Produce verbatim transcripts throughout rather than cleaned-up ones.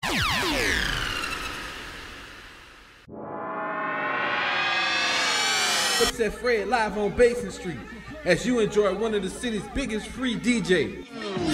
Flipset Fred live on Basin Street as you enjoy one of the city's biggest free D Js.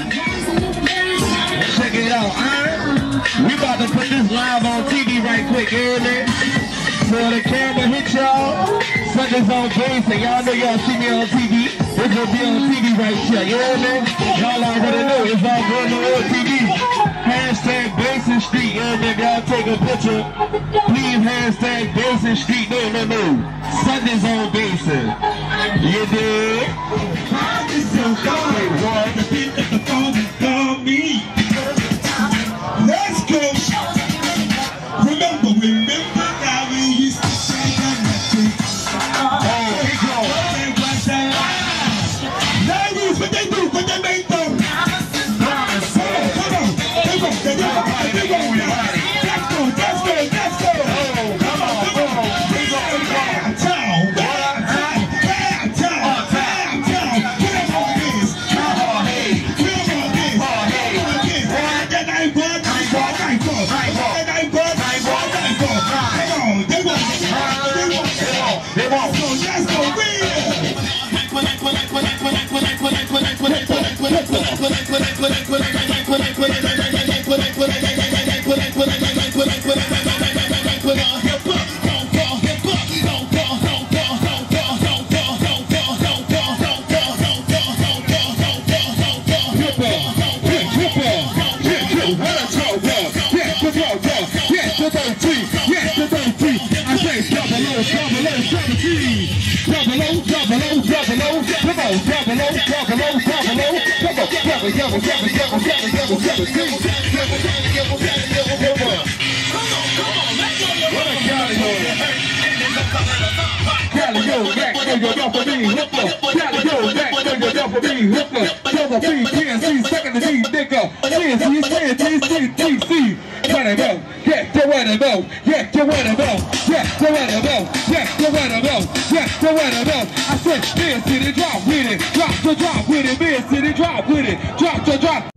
Check it out, alright? We about to put this live on T V right quick, you hear me? So the camera hit y'all, Sundays on Basin. Y'all know y'all see me on T V. It's gonna be on T V right here, you hear me? Y'all already know it's all going on T V. Hashtag Basin Street, you hear me? Y'all take a picture. Please hashtag Basin Street. No, no, no. Sundays on Basin. You dig? It's so good, boy. The beat at the phone call me. Let's go. Remember, remember how we used to say that. Oh, big go. Ladies, what they do, what they make them. Come on, come on. They go, they go, they go. Let's go, let's go, let's go. Oh, come on, come on. They go, bad town, bad town, bad town, bad town. Get on this. Come on, hey. Come on, this. Come on, hey. That ain't good, that ain't good, that ain't good. That ain't good, that ain't good, that ain't good. Come on, they won't, they won't, they won't. So let's go, real. Cali, go back, throw your dump for me, hooker. Cali, go back, throw your dump for me, hooker. Throw the beat, T N C, second to D, nigga. T N C, T N C, T C. Let it go, yeah, go let it go, yeah, go let it go, yeah, go let it go, yeah, go let it go, yeah, go let it go. I said, Basin City, drop with it, drop the drop with it, Basin City, drop with it, drop the drop.